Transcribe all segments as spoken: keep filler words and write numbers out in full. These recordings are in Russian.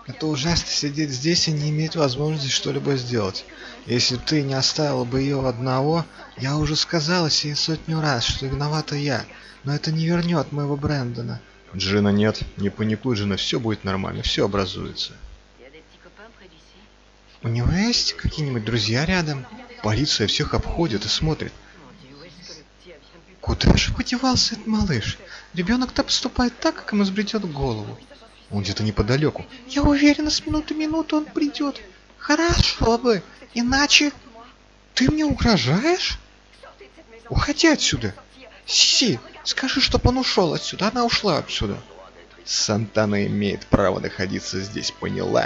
Это ужасно сидеть здесь и не иметь возможности что-либо сделать. Если бы ты не оставила бы ее одного, я уже сказала себе сотню раз, что виновата я. Но это не вернет моего Брэндона. Джина, нет, не паникуй, Джина, все будет нормально, все образуется. У него есть какие-нибудь друзья рядом? Полиция всех обходит и смотрит. Куда же подевался этот малыш? Ребенок-то поступает так, как ему взбредет в голову. Он где-то неподалеку. Я уверена, с минуты в минуту он придет. Хорошо бы, иначе... Ты мне угрожаешь? Уходи отсюда. Сиси, скажи, чтоб он ушел отсюда. Она ушла отсюда. Сантана имеет право находиться здесь, поняла?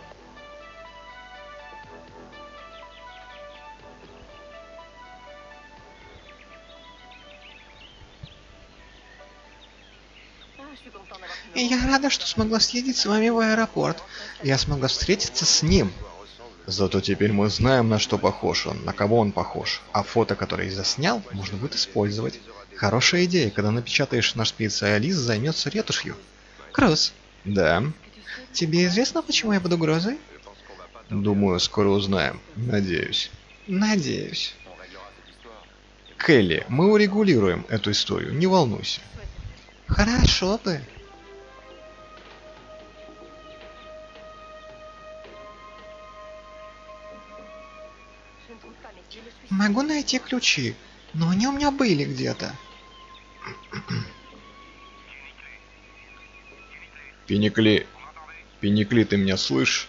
И я рада, что смогла съездить с вами в аэропорт. Я смогла встретиться с ним. Зато теперь мы знаем, на что похож он, на кого он похож. А фото, которое я заснял, можно будет использовать. Хорошая идея, когда напечатаешь наш специалист займется ретушью. Крус. Да. Тебе известно, почему я под угрозой? Думаю, скоро узнаем. Надеюсь. Надеюсь. Келли, мы урегулируем эту историю, не волнуйся. Хорошо бы. Могу найти ключи, но они у меня были где-то. Пеникли, Пеникли, ты меня слышишь?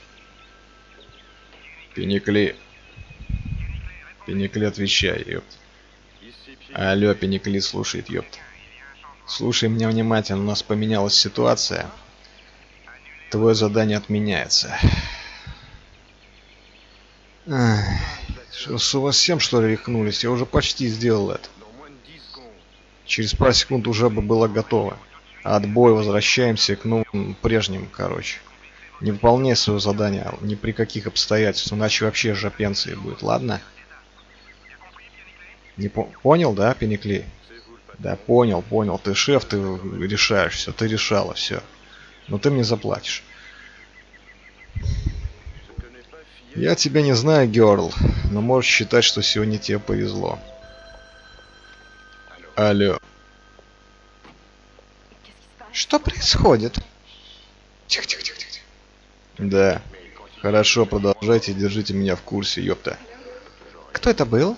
Пеникли, Пеникли, отвечай, ёпт. Алло, Пеникли слушает, ёпт. Слушай меня внимательно, у нас поменялась ситуация. Твое задание отменяется. Ах. Что, с вас всем, что ли, рехнулись? Я уже почти сделал это. Через пару секунд уже бы было готово. Отбой, возвращаемся к новым прежним, короче. Не выполняй свое задание ни при каких обстоятельствах, иначе вообще жопенции будет, ладно? Не по понял, да, Пеникли? Да, понял, понял. Ты шеф, ты решаешь все, ты решала все. Но ты мне заплатишь. Я тебя не знаю, Герл, но можешь считать, что сегодня тебе повезло. Алло. Что происходит? Тихо, тихо, тихо, тихо. Да. Хорошо, продолжайте, держите меня в курсе, ёпта. Кто это был?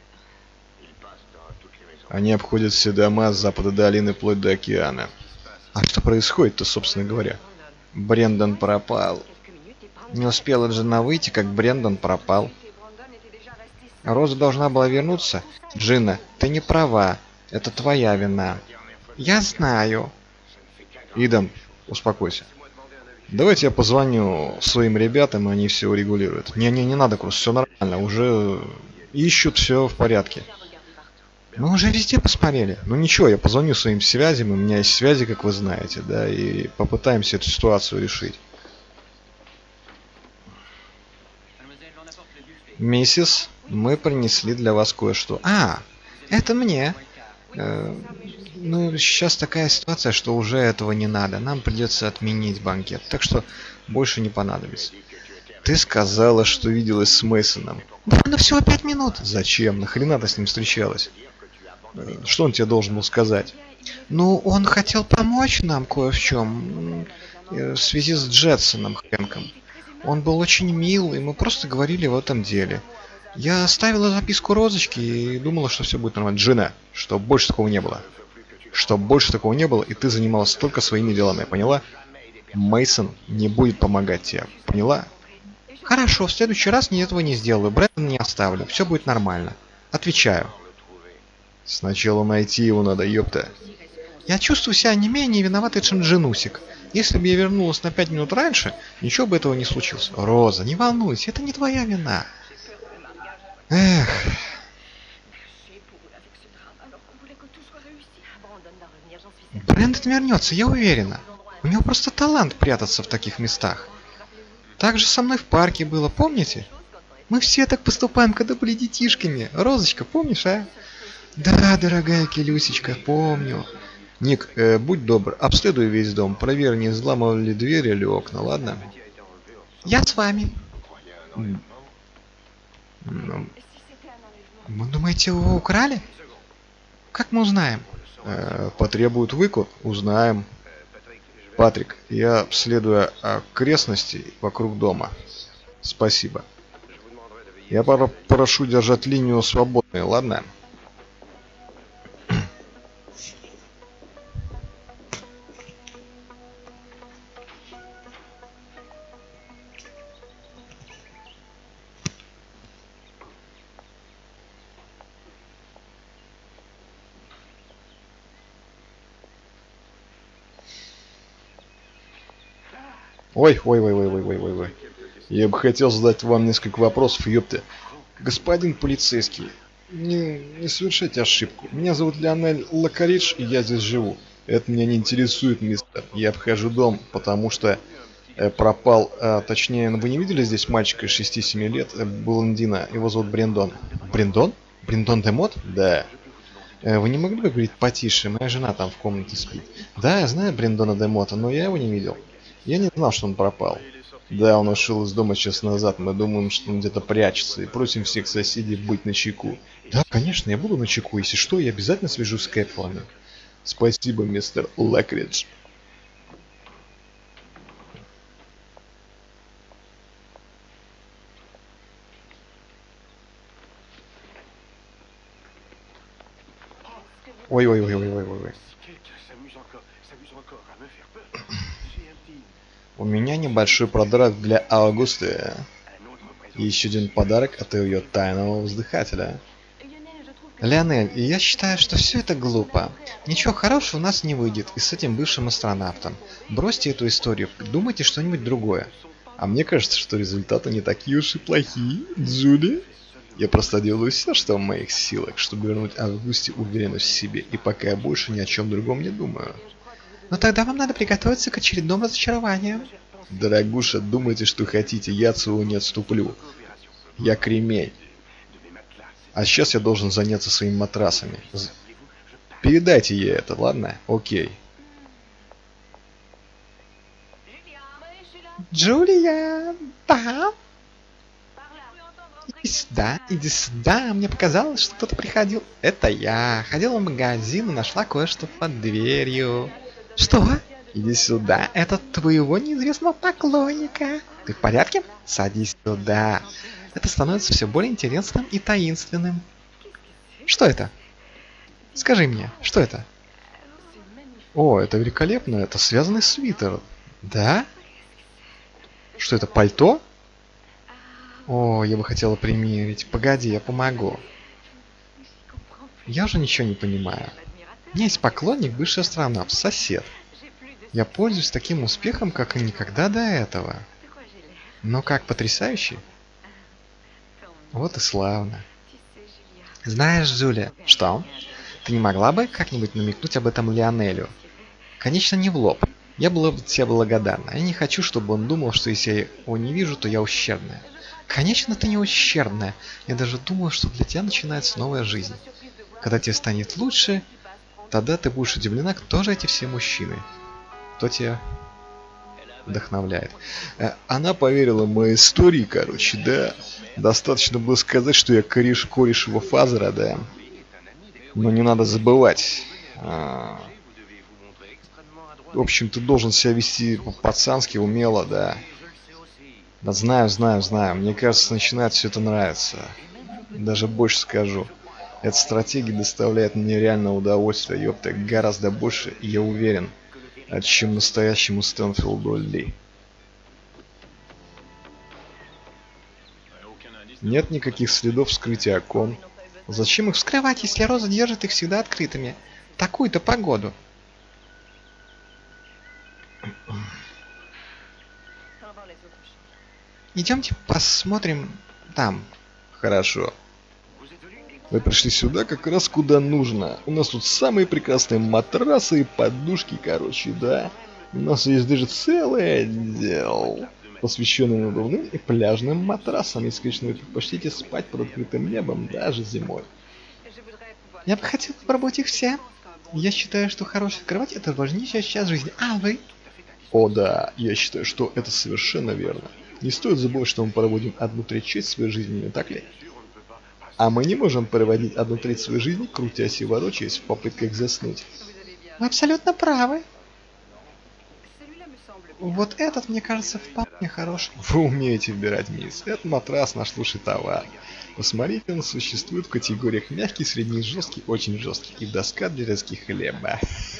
Они обходят все дома с запада долины вплоть до океана. А что происходит-то, собственно говоря? Брэндон пропал. Не успела Джина выйти, как Брэндон пропал. Роза должна была вернуться. Джина, ты не права. Это твоя вина. Я знаю. Идан, успокойся. Давайте я позвоню своим ребятам, и они все урегулируют. Не-не, не надо, Крус, все нормально. Уже ищут, все в порядке. Мы уже везде посмотрели. Ну ничего, я позвоню своим связям. У меня есть связи, как вы знаете, да, и попытаемся эту ситуацию решить. Миссис, мы принесли для вас кое-что. А, это мне. Э, ну, сейчас такая ситуация, что уже этого не надо. Нам придется отменить банкет. Так что больше не понадобится. Ты сказала, что виделась с Мейсоном. Буквально всего пять минут. Зачем? Нахрена ты с ним встречалась? Э, что он тебе должен был сказать? Ну, он хотел помочь нам кое в чем. Э, в связи с Джетсоном Хэнком. Он был очень мил, и мы просто говорили в этом деле. Я оставила записку Розочки и думала, что все будет нормально. Джина, что больше такого не было. Что больше такого не было, и ты занималась только своими делами, поняла? Мейсон не будет помогать тебе, поняла? Хорошо, в следующий раз я этого не сделаю. Брэндона не оставлю, все будет нормально. Отвечаю. Сначала найти его надо, ёпта. Я чувствую себя не менее виноватой, чем Джинусик. Если бы я вернулась на пять минут раньше, ничего бы этого не случилось. Роза, не волнуйся, это не твоя вина. Эх. Брэндон вернется, я уверена. У него просто талант прятаться в таких местах. Так же со мной в парке было, помните? Мы все так поступаем, когда были детишками. Розочка, помнишь, а? Да, дорогая Келюсечка, помню. Ник, э, будь добр, обследуй весь дом, проверь, не взламывали ли двери или окна, ладно? Я с вами. М, ну, вы думаете, его украли? Как мы узнаем? Э, потребуют выкуп, узнаем. Патрик, я обследую окрестности вокруг дома. Спасибо. Я пора прошу держать линию свободной, ладно? Ой, ой, ой, ой, ой, ой, ой, ой. Я бы хотел задать вам несколько вопросов, ёпта. Господин полицейский, не, не совершайте ошибку. Меня зовут Леонель Лакаридж, и я здесь живу. Это меня не интересует, мистер. Я обхожу дом, потому что э, пропал... Э, точнее, вы не видели здесь мальчика шести-семи лет, э, блондина, его зовут Брендон. Брендон? Брендон де Мот? Да. Э, вы не могли бы говорить потише? Моя жена там в комнате спит. Да, я знаю Брендона де Мота, но я его не видел. Я не знал, что он пропал. Да, он ушел из дома час назад. Мы думаем, что он где-то прячется, и просим всех соседей быть начеку. Да, конечно, я буду начеку. Если что, я обязательно свяжусь с Кэтлами. Спасибо, мистер Лакридж. Ой-ой-ой-ой-ой-ой. У меня небольшой подарок для Аугусты. И еще один подарок от ее тайного вздыхателя. Леонель, я считаю, что все это глупо. Ничего хорошего у нас не выйдет и с этим бывшим астронавтом. Бросьте эту историю, думайте что-нибудь другое. А мне кажется, что результаты не такие уж и плохие, Джули. Я просто делаю все, что в моих силах, чтобы вернуть Августе уверенность в себе, и пока я больше ни о чем другом не думаю. Но тогда вам надо приготовиться к очередному разочарованию. Дорогуша, думайте, что хотите, я от своего не отступлю. Я кремень. А сейчас я должен заняться своими матрасами. Передайте ей это, ладно? Окей. Джулия, да? Иди сюда, иди сюда. Мне показалось, что кто-то приходил. Это я. Ходила в магазин и нашла кое-что под дверью. Что? Иди сюда. Это твоего неизвестного поклонника. Ты в порядке? Садись сюда. Это становится все более интересным и таинственным. Что это? Скажи мне, что это? О, это великолепно. Это связанный свитер. Да? Что это, пальто? О, я бы хотела примерить. Погоди, я помогу. Я уже ничего не понимаю. У меня есть поклонник, бывший астронавт, сосед. Я пользуюсь таким успехом, как и никогда до этого. Но как потрясающе. Вот и славно. Знаешь, Джулия, что? Ты не могла бы как-нибудь намекнуть об этом Леонелю? Конечно, не в лоб. Я была бы тебе благодарна. Я не хочу, чтобы он думал, что если я его не вижу, то я ущербная. Конечно, ты не ущербная. Я даже думаю, что для тебя начинается новая жизнь. Когда тебе станет лучше, тогда ты будешь удивлена, кто же эти все мужчины. Кто тебя вдохновляет. Она поверила в моей истории, короче, да. Достаточно было сказать, что я кореш, кореш его фазера, да. Но не надо забывать. А... В общем, ты должен себя вести по-пацански, умело, да. Да знаю, знаю, знаю. Мне кажется, начинает все это нравиться. Даже больше скажу. Эта стратегия доставляет мне реальное удовольствие, ёпта, гораздо больше, я уверен, чем настоящему Стэнфилду Ли. Нет никаких следов вскрытия окон. Зачем их вскрывать, если Роза держит их всегда открытыми? Такую-то погоду. Идемте посмотрим там. Хорошо. Вы пришли сюда как раз куда нужно. У нас тут самые прекрасные матрасы и подушки, короче, да. У нас есть даже целый отдел, посвященный надувным и пляжным матрасам, если, конечно, вы предпочтите спать под открытым небом даже зимой. Я бы хотел попробовать их все. Я считаю, что хорошая кровать — это важнейшая часть жизни. А вы? О да, я считаю, что это совершенно верно. Не стоит забывать, что мы проводим одну треть часть своей жизни, не так ли? А мы не можем проводить одну треть своей жизни, крутясь и ворочаясь в попытках заснуть. Вы абсолютно правы. Вот этот, мне кажется, вполне хороший. Вы умеете выбирать, мисс. Этот матрас наш лучший товар. Посмотрите, он существует в категориях мягкий, средний, жесткий, очень жесткий и доска для резки хлеба.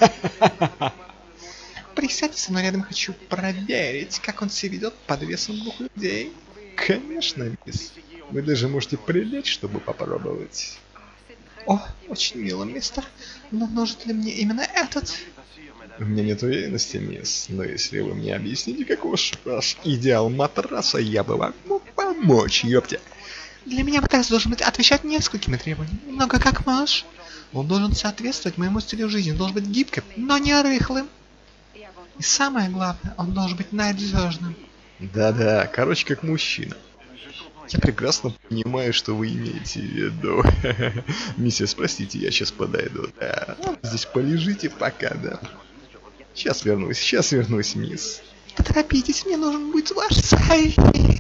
Присядьте со мной рядом, хочу проверить, как он себя ведет под весом двух людей. Конечно, мисс. Вы даже можете прилечь, чтобы попробовать. О, очень мило, мистер. Но нужен ли мне именно этот? У меня нет уверенности, мисс, но если вы мне объясните, какой ваш идеал матраса, я бы вам мог помочь, ёпте. Для меня матрас должен быть отвечать несколькими требованиями, много как можешь. Он должен соответствовать моему стилю жизни, он должен быть гибким, но не рыхлым. И самое главное, он должен быть надежным. Да-да, короче, как мужчина. Я прекрасно понимаю, что вы имеете в виду. Миссис, простите, я сейчас подойду. Да, здесь полежите пока, да. Сейчас вернусь, сейчас вернусь, мисс. Поторопитесь, мне нужен будет ваш совет.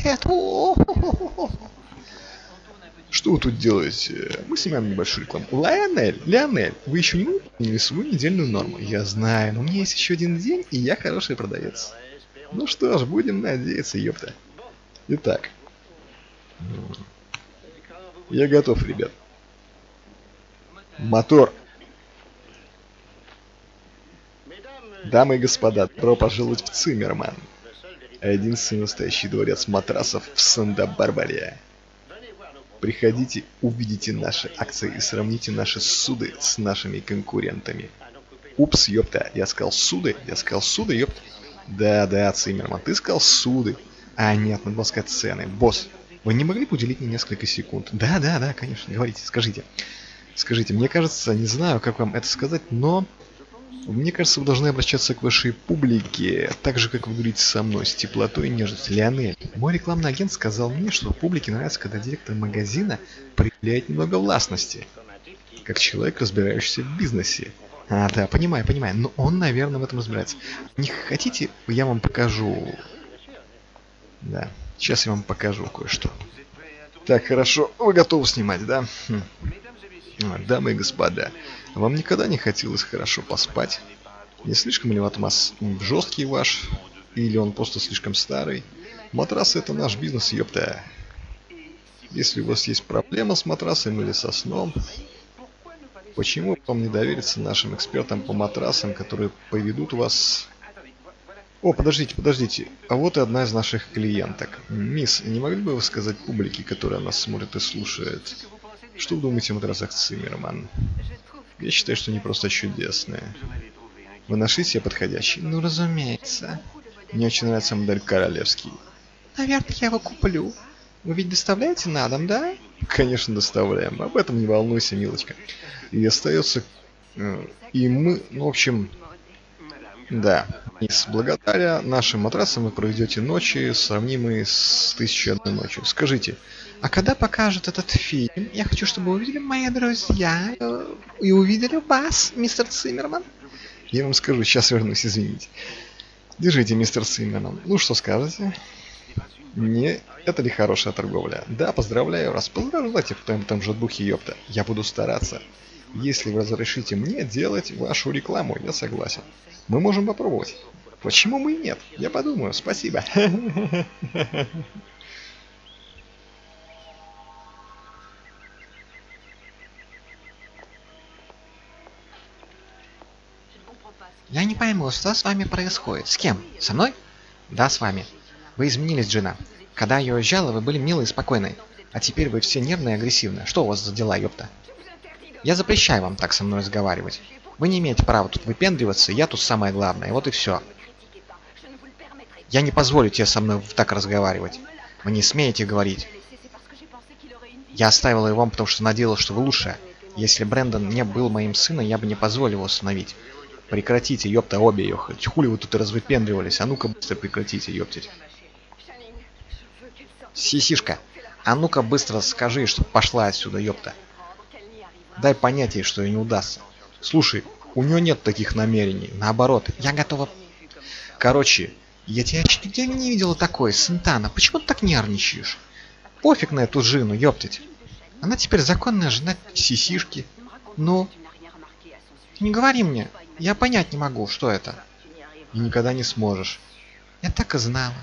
Что вы тут делаете? Мы снимаем небольшую рекламу. Лионель, Лионель, вы еще не выполнили свою недельную норму. Я знаю, но у меня есть еще один день, и я хороший продавец. Ну что ж, будем надеяться, ёпта. Итак. Я готов, ребят. Мотор. Дамы и господа, добро пожаловать в Циммерман. Единственный настоящий дворец матрасов в Санта-Барбаре. Приходите, увидите наши акции и сравните наши суды с нашими конкурентами. Упс, ёпта, я сказал суды, я сказал суды, ёпта. Да-да, Циммерман, ты сказал суды. А, нет, надо было сказать цены. Босс, вы не могли бы уделить мне несколько секунд? Да-да-да, конечно, говорите, скажите. Скажите, мне кажется, не знаю, как вам это сказать, но... Мне кажется, вы должны обращаться к вашей публике, так же, как вы говорите со мной, с теплотой и нежностью. Лионель, мой рекламный агент сказал мне, что публике нравится, когда директор магазина проявляет немного властности. Как человек, разбирающийся в бизнесе. А, да, понимаю, понимаю, но он, наверное, в этом разбирается. Не хотите, я вам покажу... Да, сейчас я вам покажу кое-что. Так, хорошо, вы готовы снимать, да? Хм. Дамы и господа, вам никогда не хотелось хорошо поспать? Не слишком ли матрас жесткий ваш? Или он просто слишком старый? Матрасы — это наш бизнес, ёпта. Если у вас есть проблема с матрасом или со сном, почему вам не довериться нашим экспертам по матрасам, которые поведут вас... О, подождите, подождите. А вот и одна из наших клиенток. Мисс, не могли бы вы сказать публике, которая нас смотрит и слушает, что вы думаете о матрасах Циммерман? Я считаю, что они просто чудесные. Вы нашли себе подходящий? Ну, разумеется. Мне очень нравится модель королевский. Наверное, я его куплю. Вы ведь доставляете на дом, да? Конечно, доставляем. Об этом не волнуйся, милочка. И остается... И мы... Ну, в общем... Да. И с благодаря нашим матрасам вы проведете ночи, сравнимые с «Тысячей и одной ночью». Скажите, а когда покажут этот фильм? Я хочу, чтобы увидели мои друзья и увидели вас, мистер Циммерман. Я вам скажу, сейчас вернусь, извините. Держите, мистер Циммерман. Ну, что скажете? Не, это ли хорошая торговля? Да, поздравляю вас. Поздравляйте в том, том же духе, ёпта. Я буду стараться. Если вы разрешите мне делать вашу рекламу, я согласен. Мы можем попробовать. Почему бы и нет? Я подумаю. Спасибо. Я не пойму, что с вами происходит. С кем? Со мной? Да, с вами. Вы изменились, Джина. Когда я уезжала, вы были милой и спокойной. А теперь вы все нервные и агрессивные. Что у вас за дела, ёпта? Я запрещаю вам так со мной разговаривать. Вы не имеете права тут выпендриваться, я тут самое главное. Вот и все. Я не позволю тебе со мной так разговаривать. Вы не смеете говорить. Я оставила его вам, потому что надеялась, что вы лучшая. Если Брэндон не был моим сыном, я бы не позволил его остановить. Прекратите, ёпта, обе ее. Хули вы тут и развыпендривались? А ну-ка быстро прекратите, ёптить. Сисишка, а ну-ка быстро скажи, что пошла отсюда, ёпта. Дай понять ей, что ей не удастся. Слушай, у нее нет таких намерений. Наоборот, я готова... Короче, Я тебя еще нигде не видела такой, Сантана. Почему ты так нервничаешь? Пофиг на эту Джину, ёптать. Она теперь законная жена сисишки. Ну, не говори мне. Я понять не могу, что это. И никогда не сможешь. Я так и знала.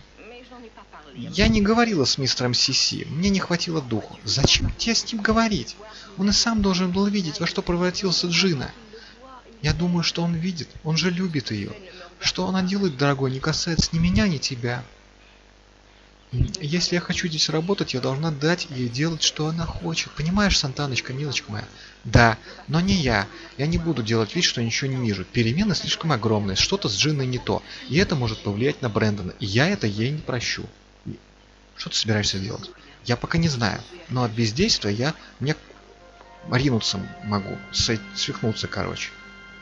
Я не говорила с мистером Сиси. Мне не хватило духу. Зачем тебе с ним говорить? Он и сам должен был видеть, во что превратился Джина. Я думаю, что он видит. Он же любит ее. Что она делает, дорогой, не касается ни меня, ни тебя. Если я хочу здесь работать, я должна дать ей делать, что она хочет. Понимаешь, Сантаночка, милочка моя? Да, но не я. Я не буду делать вид, что ничего не вижу. Перемены слишком огромные, что-то с Джинной не то. И это может повлиять на Брэндона. И я это ей не прощу. Что ты собираешься делать? Я пока не знаю. Но от бездействия я мне ринуться могу. Свихнуться, короче.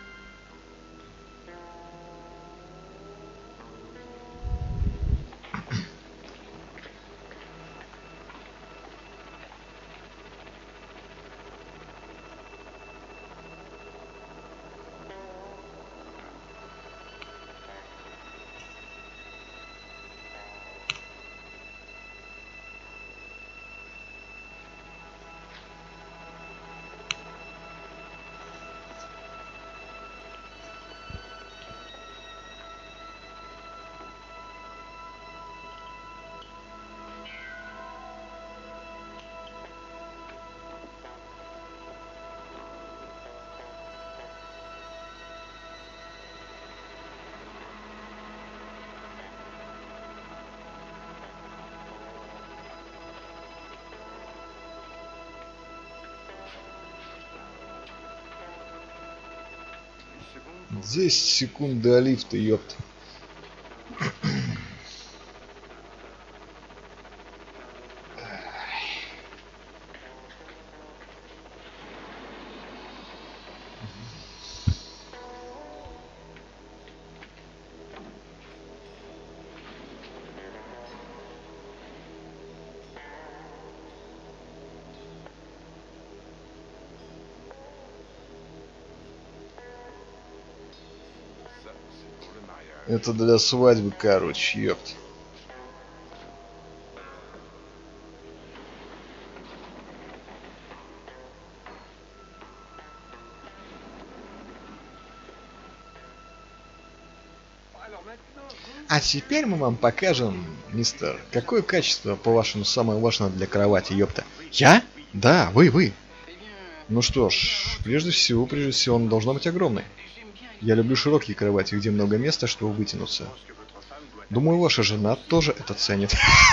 десять секунд до лифта, ёпта. Это для свадьбы, короче, ёпт. А теперь мы вам покажем, мистер, какое качество, по-вашему, самое важное для кровати, ёпта. Я? Да, вы, вы. Ну что ж, прежде всего, прежде всего, он должна быть огромной. Я люблю широкие кровати, где много места, чтобы вытянуться. Думаю, ваша жена тоже это ценит.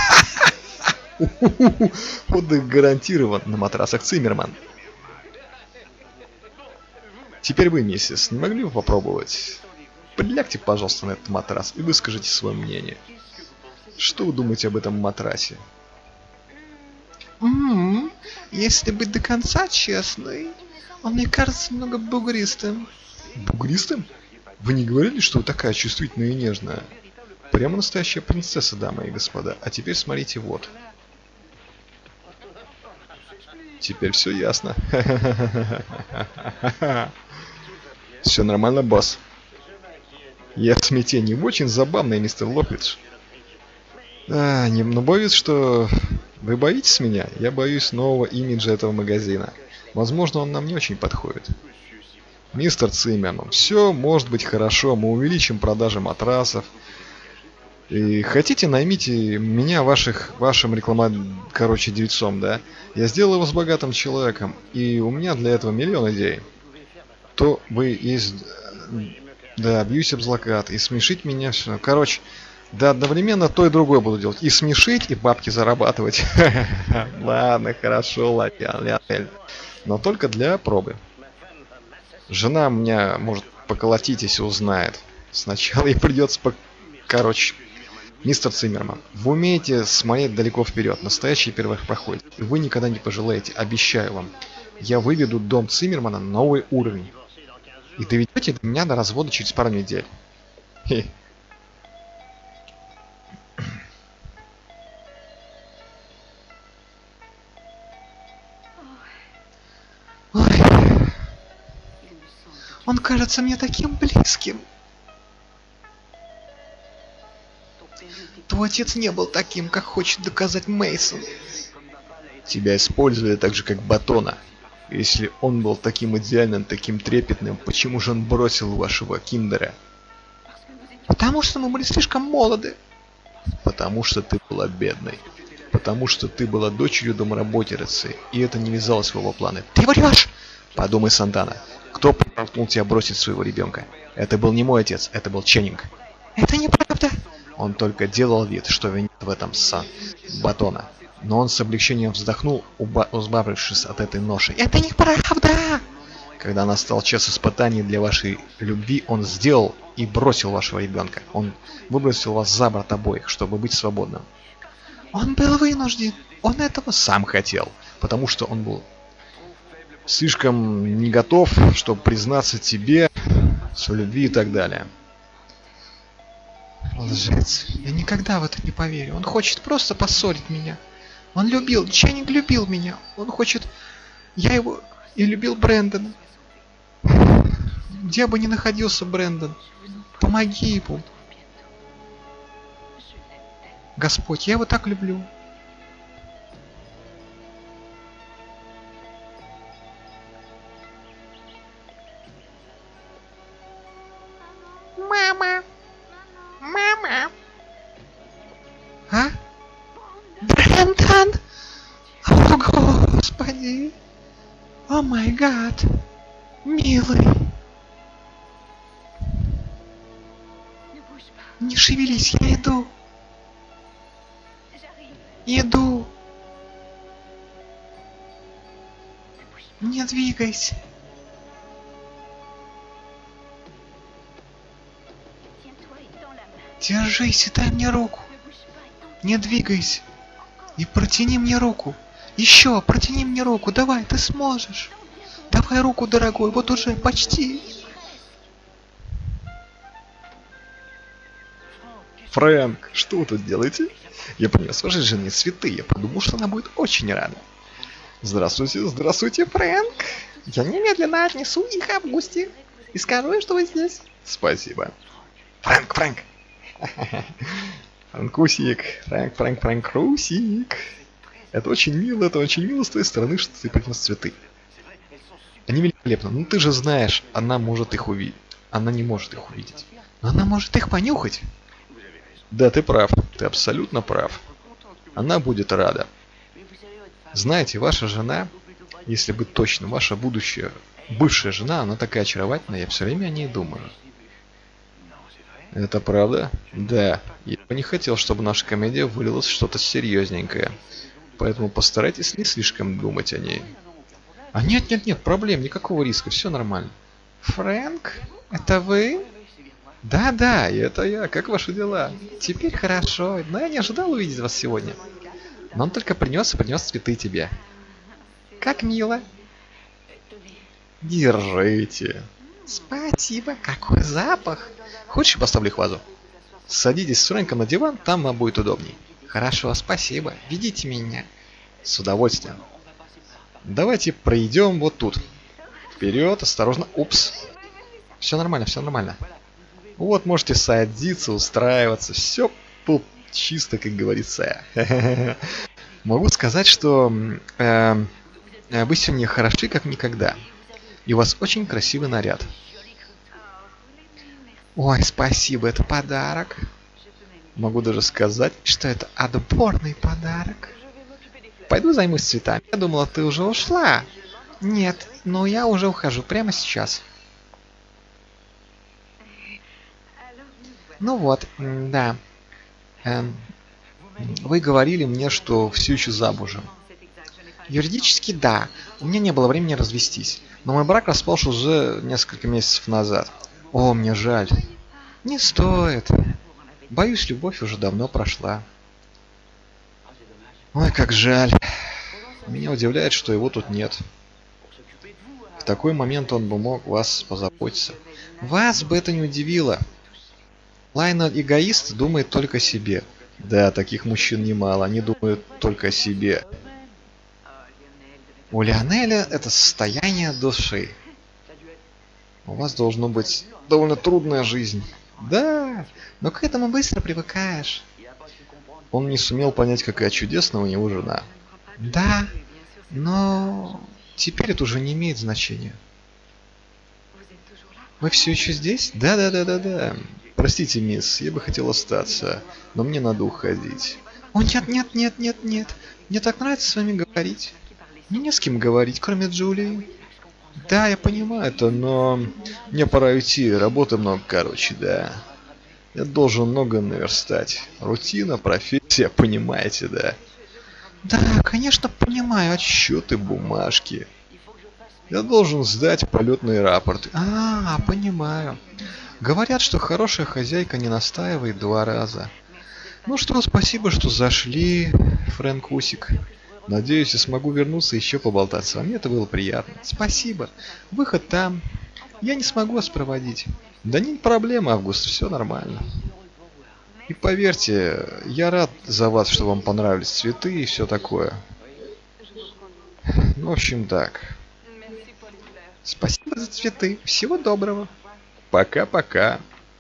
Отдых гарантирован на матрасах Циммерман. Теперь вы, миссис, не могли бы попробовать? Подлягте, пожалуйста, на этот матрас и выскажите свое мнение. Что вы думаете об этом матрасе? М-м-м, если быть до конца честной, он мне кажется немного бугристым. Бугристым? Вы не говорили, что вы такая чувствительная и нежная? Прямо настоящая принцесса, дамы и господа. А теперь смотрите вот. Теперь все ясно. Все нормально, босс. Я в смятении. Вы очень забавный, мистер Локвидж. А, не, но боюсь, что... Вы боитесь меня? Я боюсь нового имиджа этого магазина. Возможно, он нам не очень подходит. Мистер Циммерман, все может быть хорошо. Мы увеличим продажи матрасов. И хотите, наймите меня ваших, вашим реклама... Короче, дельцом, да? Я сделаю вас богатым человеком. И у меня для этого миллион идей. То вы есть... Да, бьюсь об заклад. И смешить меня все. Короче, да, одновременно то и другое буду делать. И смешить, и бабки зарабатывать. Ладно, хорошо, Лионель. Но только для пробы. Жена меня может поколотить, если узнает. Сначала ей придется по... Короче, мистер Циммерман, вы умеете смотреть далеко вперед. Настоящий первопроходец. И вы никогда не пожалеете, обещаю вам. Я выведу дом Циммермана на новый уровень. И доведете до меня до развода через пару недель. Хе. Ой. Он кажется мне таким близким. Твой отец не был таким, как хочет доказать Мейсон. Тебя использовали так же, как Батона. Если он был таким идеальным, таким трепетным, почему же он бросил вашего Киндера? Потому что мы были слишком молоды. Потому что ты была бедной. Потому что ты была дочерью домработницы, и это не вязалось в его планы. Ты врешь! Подумай, Сантана. Кто подтолкнул тебя бросить своего ребенка? Это был не мой отец, это был Ченнинг. Это неправда. Он только делал вид, что винит в этом Сан Батона. Но он с облегчением вздохнул, избавившись от этой ноши. Это неправда! Когда настал час испытаний для вашей любви, он сделал и бросил вашего ребенка. Он выбросил вас за борт обоих, чтобы быть свободным. Он был вынужден. Он этого сам хотел. Потому что он был слишком не готов, чтобы признаться тебе в любви и так далее. Лжец. Я никогда в это не поверю. Он хочет просто поссорить меня. Он любил, Ченнинг любил меня. Он хочет... Я его и любил Брэндона. Где бы ни находился Брэндон, помоги ему. Господь, я его так люблю. Мама! Мама! А? Брэндон! О, Господи! О май гад! Милый! Не шевелись, я иду! Иду! Не двигайся! Держись и дай мне руку! Не двигайся! И протяни мне руку! Еще, протяни мне руку! Давай, ты сможешь! Давай руку, дорогой, вот уже почти! Фрэнк, что вы тут делаете? Я принес вашей жене цветы, я подумал, что она будет очень рада. Здравствуйте, здравствуйте, Фрэнк! Я немедленно отнесу их Августе и скажу, что вы здесь. Спасибо. Фрэнк, Фрэнк! Фрэнкусик, Фрэнк, Фрэнк, Фрэнк-русик. Это очень мило, это очень мило с твоей стороны, что ты принес цветы. Они великолепны. Ну ты же знаешь, она может их увидеть. Она не может их увидеть. Но она может их понюхать. Да, ты прав. Ты абсолютно прав. Она будет рада. Знаете, ваша жена, если быть точным, ваша будущая, бывшая жена, она такая очаровательная, я все время о ней думаю. Это правда? Да. Я бы не хотел, чтобы наша комедия вылилась в что-то серьезненькое. Поэтому постарайтесь не слишком думать о ней. А нет, нет, нет, проблем, никакого риска, все нормально. Фрэнк, это вы? Да, да, это я. Как ваши дела? Теперь хорошо, но я не ожидал увидеть вас сегодня. Но он только принес и принес цветы тебе. Как мило. Держите. Спасибо, какой запах. Хочешь, поставлю их в вазу? Садитесь с Фрэнком на диван, там вам будет удобней. Хорошо, спасибо. Ведите меня. С удовольствием. Давайте пройдем вот тут. Вперед, осторожно. Упс. Все нормально, все нормально. Вот, можете садиться, устраиваться. Все тут чисто, как говорится. Могу сказать, что э, вы сегодня хороши, как никогда. И у вас очень красивый наряд. Ой, спасибо, это подарок. Могу даже сказать, что это отборный подарок. Пойду займусь цветами. Я думала, ты уже ушла. Нет, но я уже ухожу прямо сейчас. Ну вот, да. Эм, вы говорили мне, что все еще замужем. Юридически да. У меня не было времени развестись. Но мой брак распался уже несколько месяцев назад. О, мне жаль. Не стоит. Боюсь, любовь уже давно прошла. Ой, как жаль. Меня удивляет, что его тут нет. В такой момент он бы мог вас позаботиться. Вас бы это не удивило. Лайнел эгоист, думает только о себе. Да, таких мужчин немало, они думают только о себе. У Лионеля это состояние души. У вас должно быть довольно трудная жизнь. Да, но к этому быстро привыкаешь. Он не сумел понять, какая чудесная у него жена. Да, но теперь это уже не имеет значения. Вы все еще здесь? Да, да, да, да, да. Простите, мисс, я бы хотел остаться, но мне надо уходить. О, нет, нет, нет, нет, нет. Мне так нравится с вами говорить. Мне не с кем говорить, кроме Джулии. Да, я понимаю это, но мне пора уйти, работы много, короче, да. Я должен много наверстать. Рутина, профессия, понимаете, да. Да, конечно, понимаю. Отчеты, бумажки. Я должен сдать полетные рапорты. А, понимаю. Говорят, что хорошая хозяйка не настаивает два раза. Ну что, спасибо, что зашли, Фрэнк Усик. Надеюсь, я смогу вернуться и еще поболтать с вами. Это было приятно. Спасибо. Выход там. Я не смогу вас проводить. Да не проблема, Август, все нормально. И поверьте, я рад за вас, что вам понравились цветы и все такое. Ну, в общем, так. Спасибо за цветы. Всего доброго. Пока-пока.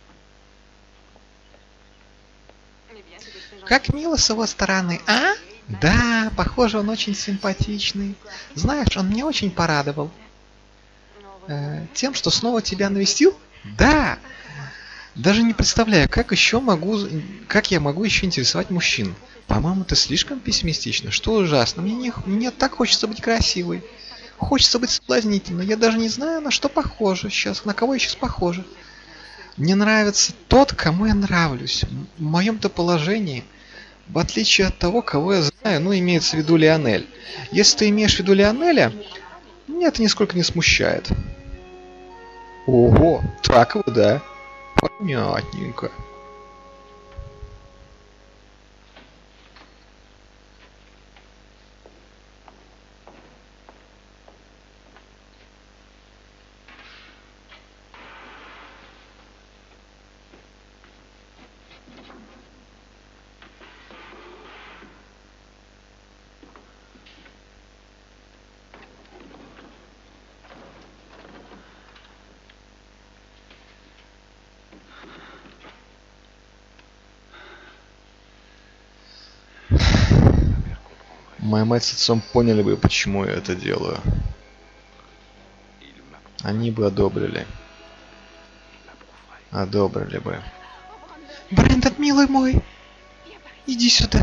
Как мило с его стороны, а? Да, похоже, он очень симпатичный. Знаешь, он меня очень порадовал. Э, тем, что снова тебя навестил? Да. Даже не представляю, как еще могу, как я могу еще интересовать мужчин. По-моему, ты слишком пессимистична. Что ужасно. Мне, не, мне так хочется быть красивой. Хочется быть соблазнительной. Я даже не знаю, на что похоже сейчас, на кого я сейчас похожа. Мне нравится тот, кому я нравлюсь. В моем-то положении, в отличие от того, кого я знаю, ну, имеется в виду Лионель. Если ты имеешь в виду Лионеля, меня это нисколько не смущает. Ого, так вот, да. Понятненько. Моя мать с отцом поняли бы, почему я это делаю. Они бы одобрили. Одобрили бы. Брэндон, милый мой, иди сюда.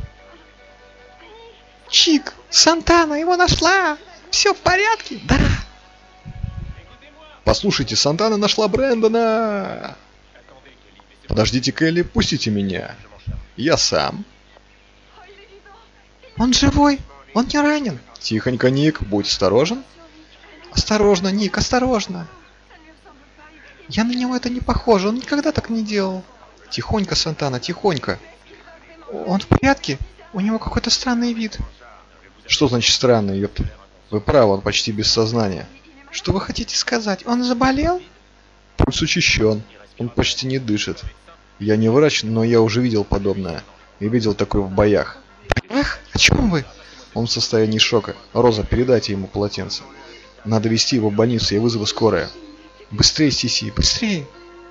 Чик, Сантана его нашла. Все в порядке? Да. Послушайте, Сантана нашла Брэндона. Подождите, Келли, пустите меня. Я сам. Он живой? Он не ранен? Тихонько, Ник, будь осторожен. Осторожно, Ник, осторожно. Я на него это не похоже, он никогда так не делал. Тихонько, Сантана, тихонько. Он в порядке? У него какой-то странный вид. Что значит странный, ёпта? Вы правы, он почти без сознания. Что вы хотите сказать? Он заболел? Пульс учащен. Он почти не дышит. Я не врач, но я уже видел подобное. И видел такое в боях. Ах, о чем вы? Он в состоянии шока. Роза, передайте ему полотенце. Надо везти его в больницу, я вызову скорое. Быстрее, Сиси, быстрее.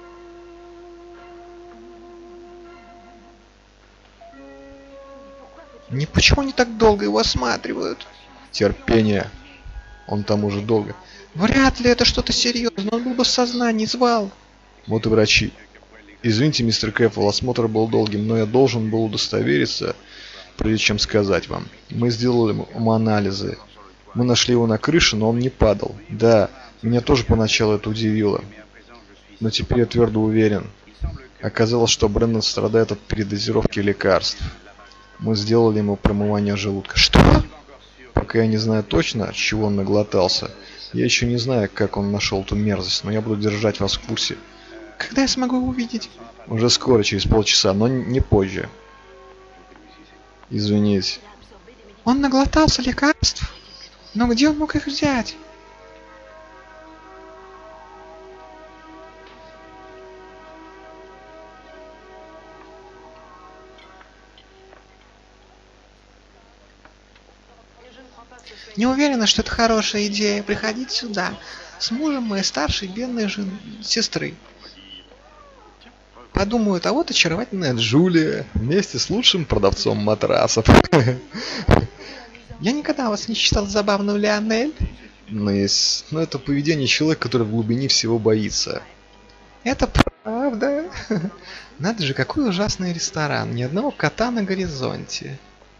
Не почему они так долго его осматривают? Терпение. Он там уже долго. Вряд ли это что-то серьезное, он был бы в сознании, звал. Вот и врачи. Извините, мистер Кэффл, осмотр был долгим, но я должен был удостовериться, прежде чем сказать вам. Мы сделали ему анализы. Мы нашли его на крыше, но он не падал. Да, меня тоже поначалу это удивило. Но теперь я твердо уверен. Оказалось, что Брэндон страдает от передозировки лекарств. Мы сделали ему промывание желудка. Что? Пока я не знаю точно, от чего он наглотался. Я еще не знаю, как он нашел ту мерзость, но я буду держать вас в курсе. Когда я смогу его увидеть? Уже скоро, через полчаса, но не позже. Извините. Он наглотался лекарств? Но где он мог их взять? Не уверена, что это хорошая идея приходить сюда с мужем моей старшей бедной жен... сестры. Подумают, а вот очаровательная Джулия вместе с лучшим продавцом матрасов. Я никогда вас не считал забавным, Лионель. Но, есть... Но это поведение человека, который в глубине всего боится. Это правда. Надо же, какой ужасный ресторан. Ни одного кота на горизонте.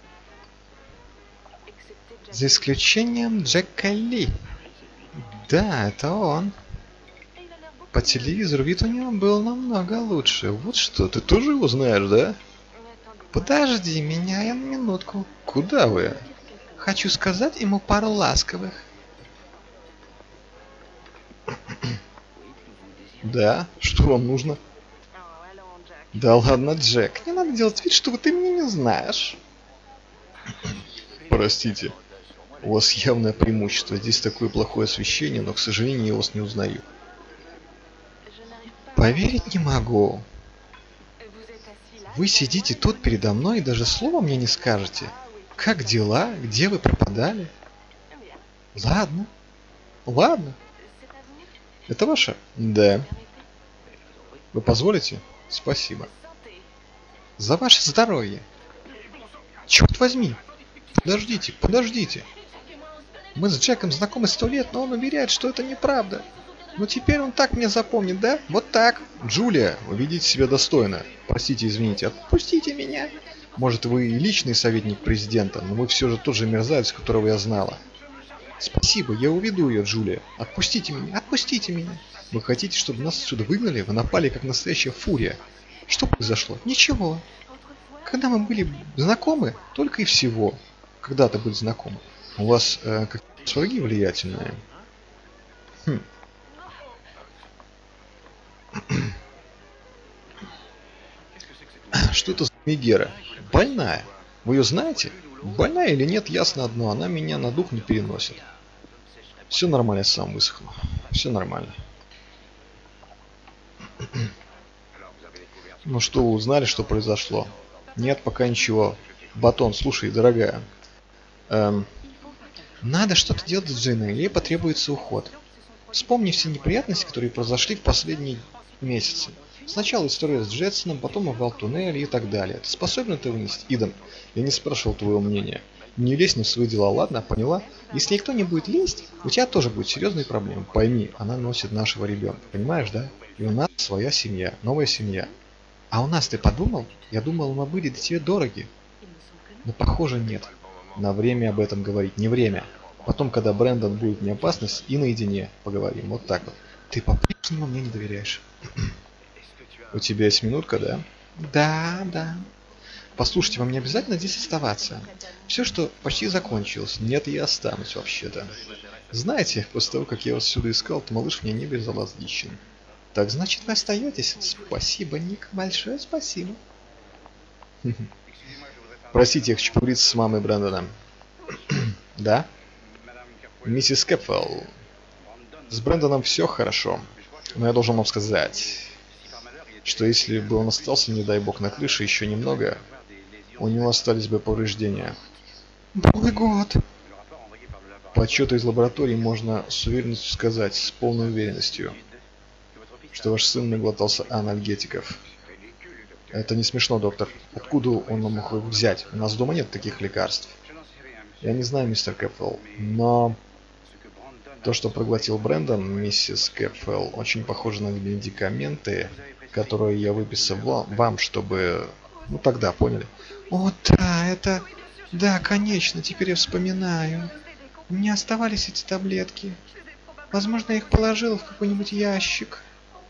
За исключением Джека Ли. Да, это он. По телевизору вид у него был намного лучше. Вот что, ты тоже его знаешь, да? Подожди меня, я на минутку. Куда вы? Хочу сказать ему пару ласковых. Да? Что вам нужно? Да ладно, Джек, не надо делать вид, что ты меня не знаешь. Простите. У вас явное преимущество. Здесь такое плохое освещение, но, к сожалению, я вас не узнаю. Поверить не могу. Вы сидите тут передо мной и даже слова мне не скажете. Как дела? Где вы пропадали? Ладно. Ладно. Это ваше? Да. Вы позволите? Спасибо. За ваше здоровье. Черт возьми. Подождите, подождите. Мы с Джеком знакомы сто лет, но он уверяет, что это неправда. Но теперь он так меня запомнит, да? Вот так. Джулия, вы ведите себя достойно. Простите, извините, отпустите меня. Может, вы и личный советник президента, но вы все же тот же мерзавец, которого я знала. Спасибо, я уведу ее, Джулия. Отпустите меня, отпустите меня. Вы хотите, чтобы нас отсюда выгнали? Вы напали, как настоящая фурия. Что произошло? Ничего. Когда мы были знакомы, только и всего. Когда-то были знакомы. У вас э, как-то враги влиятельные. Хм. Что это за Мегера? Больная. Вы ее знаете? Больная или нет, ясно одно. Она меня на дух не переносит. Все нормально, я сам высохну. Все нормально. Ну что, вы узнали, что произошло? Нет, пока ничего. Батон, слушай, дорогая. Эм, надо что-то делать с Джейной, ей потребуется уход. Вспомни все неприятности, которые произошли в последние месяцы. Сначала история с Джетсоном, потом овал туннеля и так далее. Ты способен это вынести, Идан? Я не спрашивал твоего мнения. Не лезь не в свои дела, ладно? Поняла? Если никто не будет лезть, у тебя тоже будет серьезные проблемы. Пойми, она носит нашего ребенка. Понимаешь, да? И у нас своя семья, новая семья. А у нас ты подумал? Я думал, мы были для тебя дороги. Но похоже нет. На время об этом говорить не время. Потом, когда Брэндон будет вне опасности, и наедине поговорим. Вот так вот. Ты по-прежнему мне не доверяешь. У тебя есть минутка, да? Да, да. Послушайте, вам не обязательно здесь оставаться. Все, что почти закончилось. Нет, я останусь вообще-то. Знаете, после того, как я вас сюда искал, то малыш мне не безалазличен. Так значит, вы остаетесь? Спасибо, Ник. Большое спасибо. Простите, я хочу поговорить с мамой Брэндона. Да? Миссис Кэпфелл. С Брэндоном все хорошо. Но я должен вам сказать, что если бы он остался, не дай бог, на крыше еще немного, у него остались бы повреждения. Новый год. По отчету из лаборатории можно с уверенностью сказать, с полной уверенностью, что ваш сын наглотался анальгетиков. Это не смешно, доктор. Откуда он мог их взять? У нас дома нет таких лекарств. Я не знаю, мистер Кэпфелл, но то, что проглотил Брэндон, миссис Кэпфелл, очень похоже на медикаменты, которые я выписал вам, чтобы... Ну тогда, поняли? О, да, это... Да, конечно, теперь я вспоминаю. У меня оставались эти таблетки. Возможно, я их положил в какой-нибудь ящик.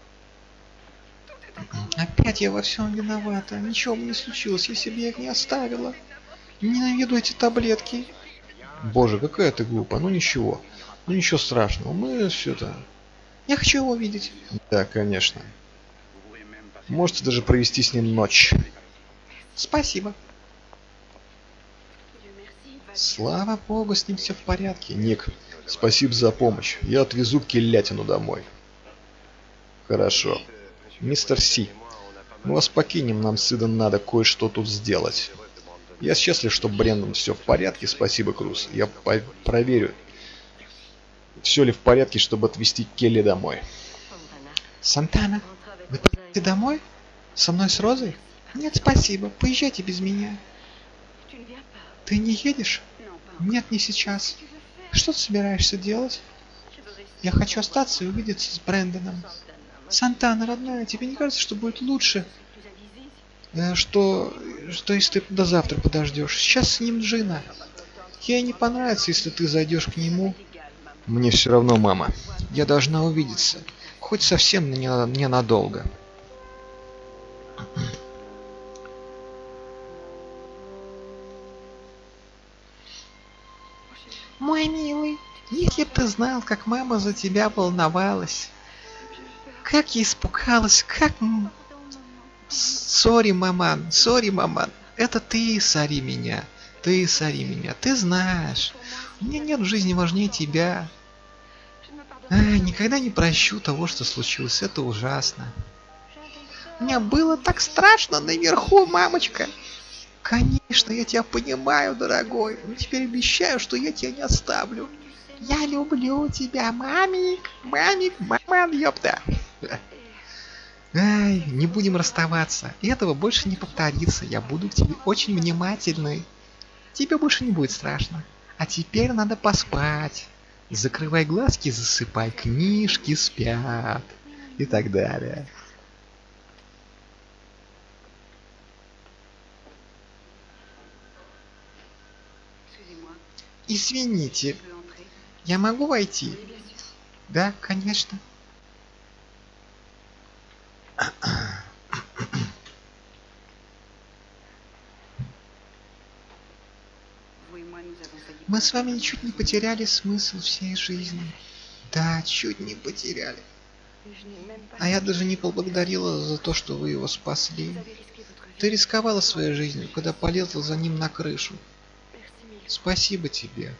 Опять я во всем виновата. Ничего бы не случилось, если бы я их не оставила. Ненавижу эти таблетки. Боже, какая ты глупая. Ну ничего. Ну ничего страшного. Мы все это... Я хочу его видеть. Да, конечно. Можете даже провести с ним ночь. Спасибо. Слава богу, с ним все в порядке. Ник, спасибо за помощь. Я отвезу Келятину домой. Хорошо. Мистер Си, мы вас покинем, нам с Идом надо кое-что тут сделать. Я счастлив, что Брэндон все в порядке, спасибо, Круз. Я проверю, все ли в порядке, чтобы отвезти Келли домой. Сантана, вы поедете домой? Со мной с Розой? Нет, спасибо. Поезжайте без меня. Ты не едешь? Нет, не сейчас. Что ты собираешься делать? Я хочу остаться и увидеться с Брэндоном. Сантана, родная, тебе не кажется, что будет лучше, э, что, что если ты до завтра подождешь? Сейчас с ним Джина. Ей не понравится, если ты зайдешь к нему. Мне все равно, мама. Я должна увидеться. Хоть совсем ненадолго. Мой милый, если б ты знал, как мама за тебя волновалась. Как я испугалась, как... Сори, маман, сори, маман. Это ты сори меня. Ты сори меня. Ты знаешь. У меня нет в жизни важнее тебя. Ай, никогда не прощу того, что случилось. Это ужасно. Мне было так страшно наверху, мамочка. Конечно, я тебя понимаю, дорогой. Но теперь обещаю, что я тебя не оставлю. Я люблю тебя, мамик. Мамик, маман, ёпта. Ай, не будем расставаться. Этого больше не повторится. Я буду к тебе очень внимательный. Тебе больше не будет страшно. А теперь надо поспать. Закрывай глазки, засыпай. Книжки спят. И так далее. Извините. Я могу войти? Да, конечно. Мы с вами чуть не потеряли смысл всей жизни. Да, чуть не потеряли. А я даже не поблагодарила за то, что вы его спасли. Ты рисковала своей жизнью, когда полезла за ним на крышу. Спасибо тебе.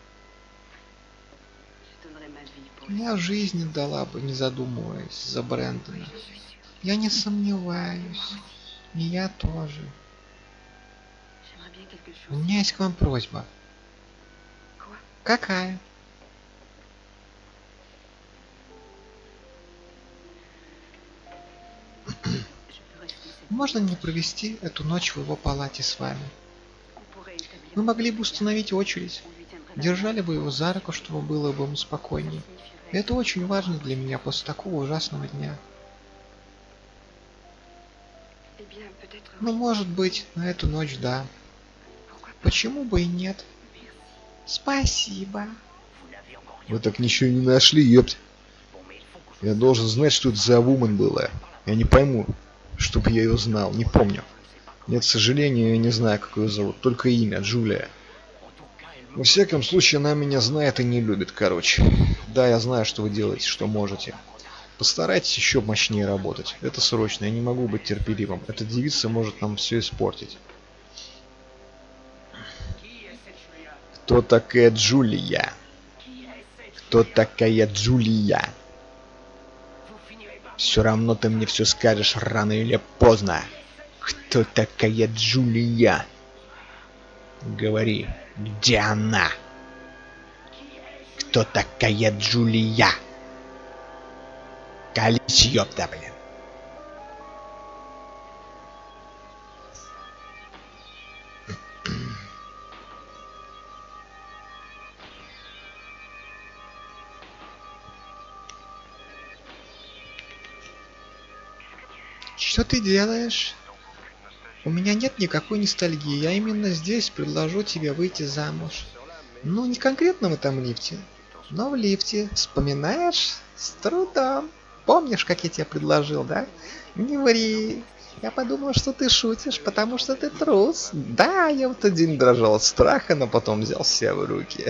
Я жизнь дала бы, не задумываясь, за Брэндона. Я не сомневаюсь. И я тоже. У меня есть к вам просьба. Какая? Можно мне провести эту ночь в его палате с вами? Мы могли бы установить очередь. Держали бы его за руку, чтобы было бы ему спокойнее. Это очень важно для меня после такого ужасного дня. Ну, может быть, на эту ночь, да. Почему бы и нет? Спасибо. Вы так ничего не нашли, ёпть. Я должен знать, что это за вумен была. Я не пойму, чтобы я ее знал, не помню. Нет, к сожалению, я не знаю, как ее зовут. Только имя, Джулия. Во всяком случае, она меня знает и не любит, короче. Да, я знаю, что вы делаете, что можете. Постарайтесь еще мощнее работать. Это срочно, я не могу быть терпеливым. Эта девица может нам все испортить. Кто такая Джулия? Кто такая Джулия? Все равно ты мне все скажешь рано или поздно. Кто такая Джулия? Говори, где она? Кто такая Джулия? Колись, ёпта, блин. Что ты делаешь? У меня нет никакой ностальгии. Я именно здесь предложу тебе выйти замуж. Ну, не конкретно в этом лифте, но в лифте. Вспоминаешь? С трудом. Помнишь, как я тебе предложил, да? Не ври. Я подумал, что ты шутишь, потому что ты трус. Да, я в тот день дрожал от страха, но потом взял себя в руки.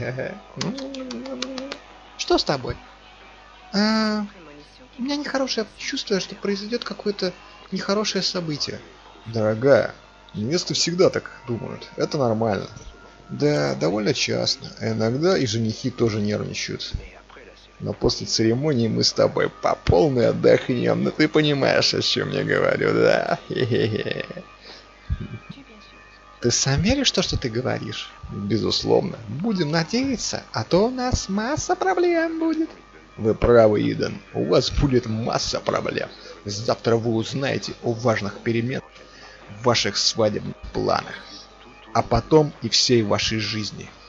Что с тобой? А, у меня нехорошее чувство, что произойдет какое-то нехорошее событие. Дорогая, невесты всегда так думают. Это нормально. Да, довольно часто. А иногда и женихи тоже нервничают. Но после церемонии мы с тобой по полной отдохнем. Ну ты понимаешь, о чем я говорю, да? Хе-хе-хе. Ты сам веришь в то, что ты говоришь? Безусловно. Будем надеяться, а то у нас масса проблем будет. Вы правы, Иден. У вас будет масса проблем. Завтра вы узнаете о важных переменах в ваших свадебных планах. А потом и всей вашей жизни.